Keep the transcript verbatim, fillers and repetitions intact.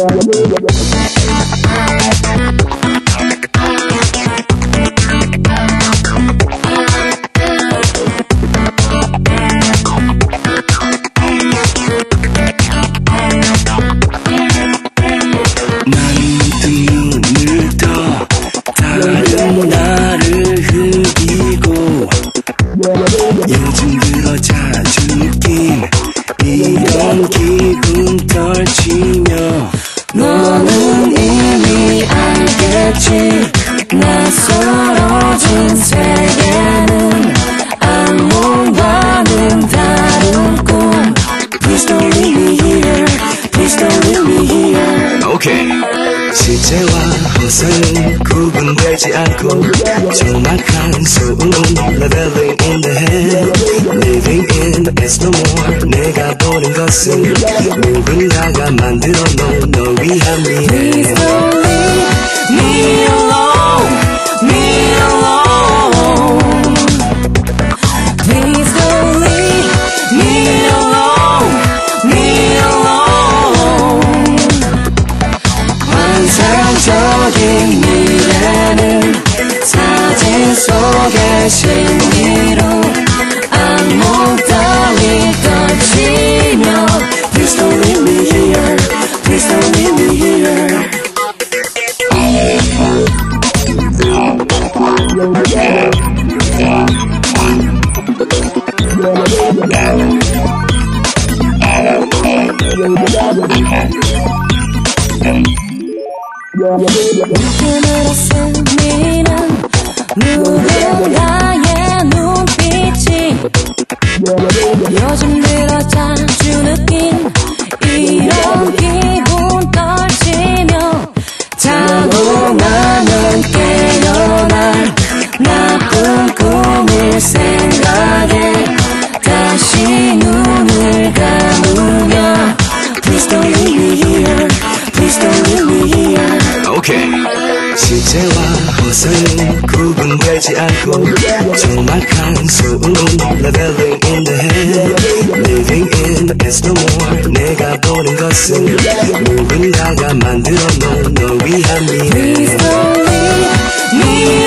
요즘 들어 자주 느낀 이런 기분 떨치며 너는 이미 알겠지 낯설어진 세계는 악몽과는 다른 꿈 Please don't leave me here Please don't leave me here 오케이 실제와 허상은 구분되지 않고 정확한 소음 Leveling in the head Living in the S no more 내가 보는 것은 누군가가 만들어 놓은 너 위한 미래 Please don't leave me alone Me alone Please don't leave me alone Me alone 환상적인 미래는 사진 속의 신비로 악몽 따위 떨치며 Please don't leave me here Please don't leave me here 눈으로 스미는 누군가의 눈빛이 요즘 들어 자주 느낀 이런 기분 떨치며 자고 나면 깨어날 나쁜 꿈일 생각에 다시 눈을 감으며 Please don't leave me here Please don't leave me here 오케이 실제와 허상은 구분되지 않고 정확한 소음 Leveling in the head Living in the S no more 내가 보는 것은 누군가가 만들어 놓은 너 위한 미래 Please don't leave me